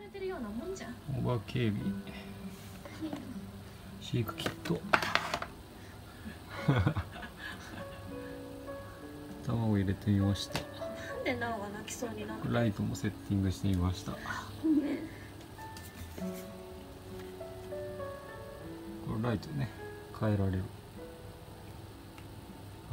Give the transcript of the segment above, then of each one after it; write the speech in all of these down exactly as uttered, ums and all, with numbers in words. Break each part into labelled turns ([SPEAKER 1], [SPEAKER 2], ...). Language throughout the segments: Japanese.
[SPEAKER 1] てるようなもんじゃん。
[SPEAKER 2] おばけび飼育キット卵入れてみました。
[SPEAKER 1] なんでなおが泣きそうになるの。
[SPEAKER 2] ライトもセッティングしてみました。これライトね変えられる。はい、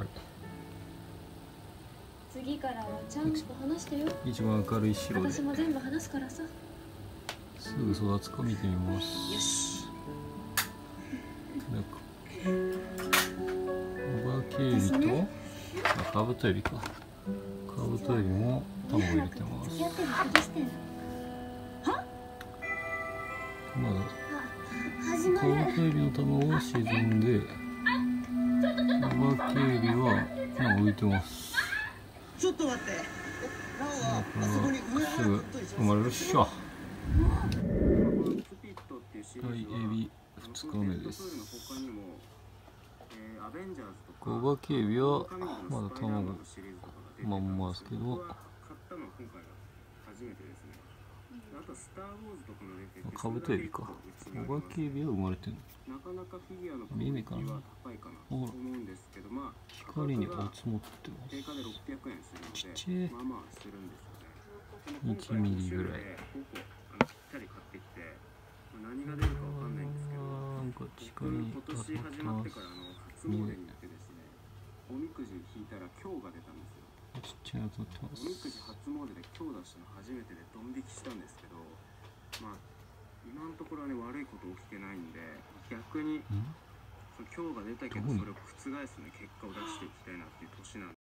[SPEAKER 1] 次からはちゃんと話してよ。
[SPEAKER 2] 一番明るい白で
[SPEAKER 1] 私も全部話すからさ。
[SPEAKER 2] すぐ育つか見てみます。
[SPEAKER 1] よし。
[SPEAKER 2] なんかおばけエビと、ね、あ、カブトエビか。カブトエビも卵入れてます。まだカブトエビの卵は沈んで、おばけエビはなんか浮いてます。
[SPEAKER 3] ちょっと待って。
[SPEAKER 2] あ、これはすぐ生まれるっしょ。はい、エビふつかめです。おばけエビはまだ卵まんまですけど、カブトエビか。おばけエビは生まれてるの。見えねえかな。ほら、光に集まってます。ちっちゃい。いちミリぐらい。なんか光に当たってます。見え。
[SPEAKER 4] おみくじ引いたら今日が出たんですよ。
[SPEAKER 2] ちっちゃいの当たってます。
[SPEAKER 4] おみくじ初詣で今日出したの初めてでドン引きしたんですけど、まあ今のところはね悪いこと起きてないんで、逆にその今日が出たけどそれを覆すね結果を出していきたいなっていう年なんで。